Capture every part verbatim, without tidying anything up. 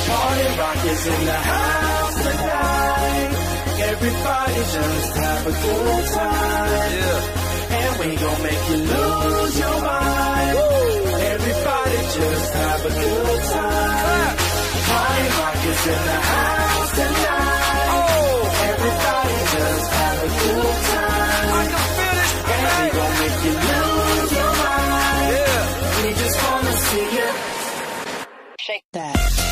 Party rock is in the house tonight. Everybody just have a good time. Yeah. And we gon' make you lose your mind. Woo. Everybody just have a good time. Party rock is in the house tonight. Oh. Everybody just have a good time. I can feel it. And we gon' make you lose your mind. Yeah. We just wanna see you shake that.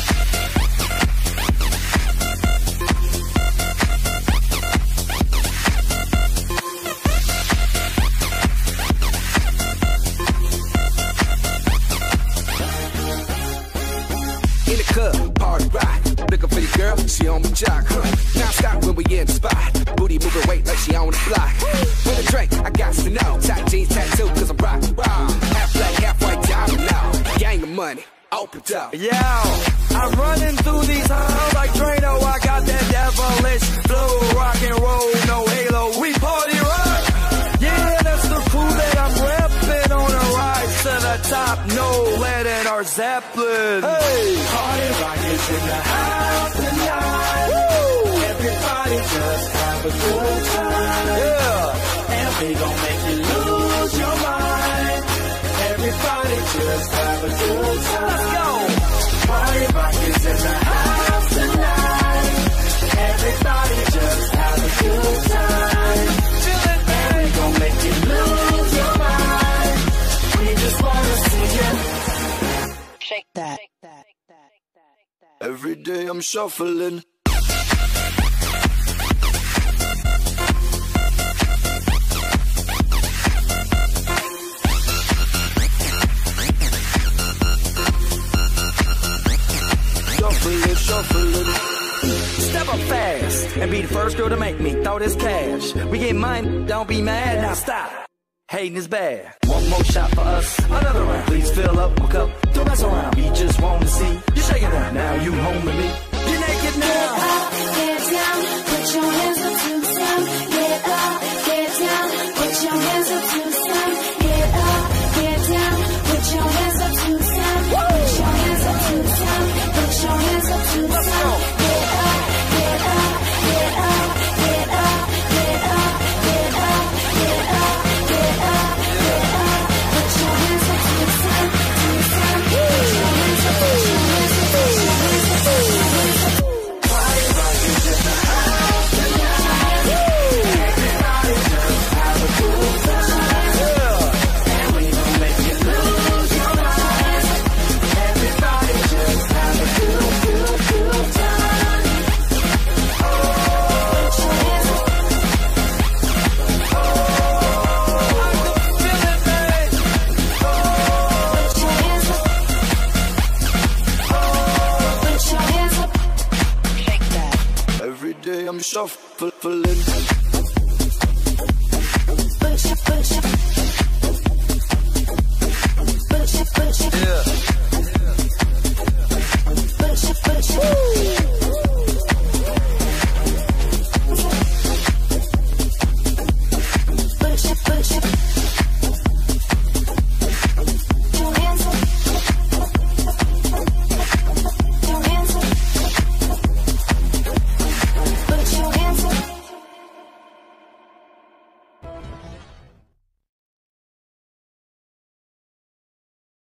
In the club, party rock. Looking for your girl, she on my jock. Huh? Now stop when we in the spot. Booty moving weight like she on the block. With a drink, I got to know. Tight jeans, tattoo, cause I'm rock, rock. Half black, half white, diamond now. Gang of money, open up. Yo, I'm running through these halls like Drano. I got that devilish flow. Rock and roll, no halo. We party rock. Yeah, that's the crew that I'm repping on a ride to the top. No lead in our Zeppelin. Hey, party rock is in the house tonight. Woo! Everybody just have a good time. Yeah, and we gon' make you lose your mind. Everybody just have a good time. Let's go. Party rock is in the house tonight. Everybody just have a good time. Chillin', and we gon' make you lose your mind. We just wanna see you shake that. Every day I'm shuffling. Shuffling, shuffling. Step up fast and be the first girl to make me throw this cash. We get mine, don't be mad, now stop. Hating is bad. One more shot for us, another round. Please fill up my cup, don't mess around. We just want to see you shaking down. Now you home with me. You're naked now. Get up, get down, put your hands up to the sun. Get up, get down, put your hands up to the sun. Get up, get down, put your hands up to the sun. Put your hands up to the sun. Put your hands up to the sun. Get up, get up, get up, get up, get up, get up, get up, get up, get up. Put your hands up to the sun, to the sun. Put your hands up, put your hands up, put your hands up, put your hands up. Party rock is in the house tonight. Everybody just have a good time. And we gon' make you lose your mind. Everybody just have a good, good, good time. Oh, put your hands up. Oh, I can feel it, man. Oh, Put your hands up. oh, Put your hands up. shake that. Every day I'm shuffling. Put your, put your,